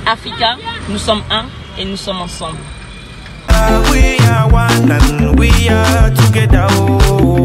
Africa, nous sommes un et nous sommes ensemble. We are one and we are together. Oh.